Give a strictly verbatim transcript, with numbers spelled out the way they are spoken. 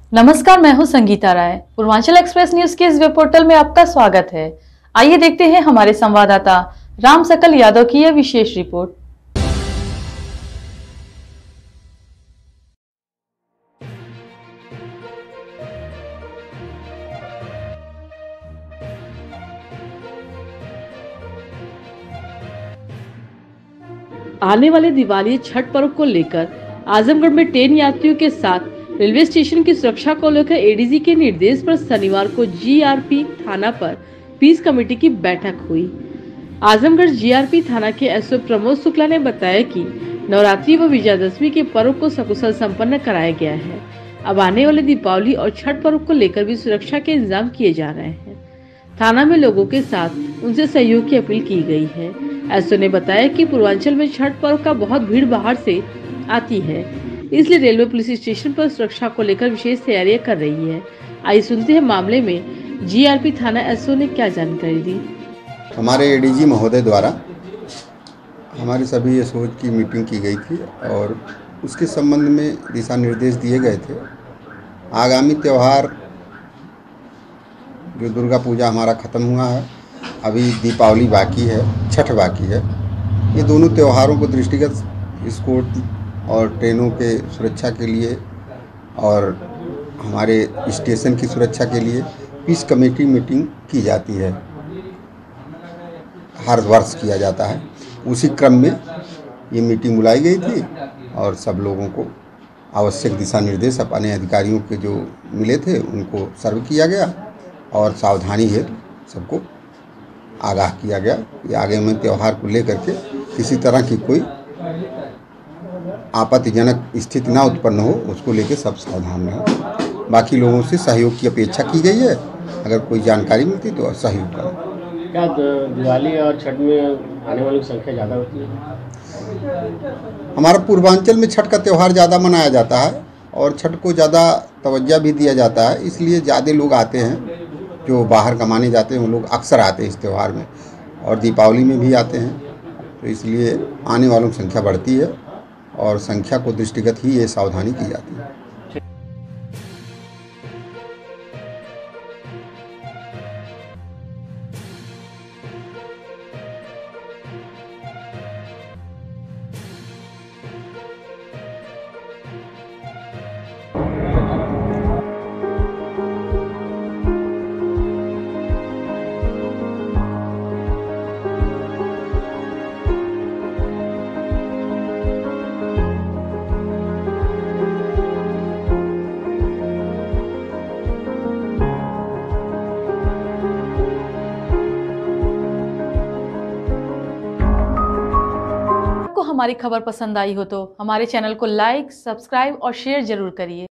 नमस्कार, मैं हूं संगीता राय। पूर्वांचल एक्सप्रेस न्यूज के इस वेब पोर्टल में आपका स्वागत है। आइए देखते हैं हमारे संवाददाता राम सकल यादव की यह विशेष रिपोर्ट। आने वाले दिवाली छठ पर्व को लेकर आजमगढ़ में ट्रेन यात्रियों के साथ रेलवे स्टेशन की सुरक्षा को लेकर एडीजी के निर्देश पर शनिवार को जीआरपी थाना पर पीस कमेटी की बैठक हुई। आजमगढ़ जीआरपी थाना के एसओ प्रमोद शुक्ला ने बताया कि नवरात्रि व विजयादशमी के पर्व को सकुशल संपन्न कराया गया है। अब आने वाले दीपावली और छठ पर्व को लेकर भी सुरक्षा के इंतजाम किए जा रहे हैं। थाना में लोगों के साथ उनसे सहयोग की अपील की गई है। एसओ ने बताया कि पूर्वांचल में छठ पर्व का बहुत भीड़ बाहर से आती है, इसलिए रेलवे पुलिस स्टेशन पर सुरक्षा को लेकर विशेष तैयारियां कर रही है। आइए सुनते हैं मामले में जीआरपी थाना एसओ ने क्या जानकारी दी। हमारे एडीजी महोदय द्वारा हमारे सभी एसओ की मीटिंग की गई थी और उसके संबंध में दिशा निर्देश दिए गए थे। आगामी त्यौहार जो दुर्गा पूजा हमारा ख़त्म हुआ है, अभी दीपावली बाकी है, छठ बाकी है। ये दोनों त्योहारों को दृष्टिगत स्कूट और ट्रेनों के सुरक्षा के लिए और हमारे स्टेशन की सुरक्षा के लिए पीस कमेटी मीटिंग की जाती है, हर वर्ष किया जाता है। उसी क्रम में ये मीटिंग बुलाई गई थी और सब लोगों को आवश्यक दिशा निर्देश अपने अधिकारियों के जो मिले थे उनको सर्व किया गया और सावधानी हेतु सबको आगाह किया गया कि आगे में त्यौहार को लेकर के किसी तरह की कोई आपत्तिजनक स्थिति ना उत्पन्न हो, उसको लेकर सब सावधान रहें। बाकी लोगों से सहयोग की अपेक्षा की गई है, अगर कोई जानकारी मिलती तो सहयोग करें। क्या दिवाली और छठ में आने वालों की संख्या ज़्यादा होती है? हमारा पूर्वांचल में छठ का त्यौहार ज़्यादा मनाया जाता है और छठ को ज़्यादा तवज्जो भी दिया जाता है, इसलिए ज़्यादा लोग आते हैं। जो बाहर कमाने जाते हैं वो लोग अक्सर आते हैं इस त्यौहार में और दीपावली में भी आते हैं, तो इसलिए आने वालों की संख्या बढ़ती है और संख्या को दृष्टिगत ही ये सावधानी की जाती है। हमारी खबर पसंद आई हो तो हमारे चैनल को लाइक, सब्सक्राइब और शेयर जरूर करिए।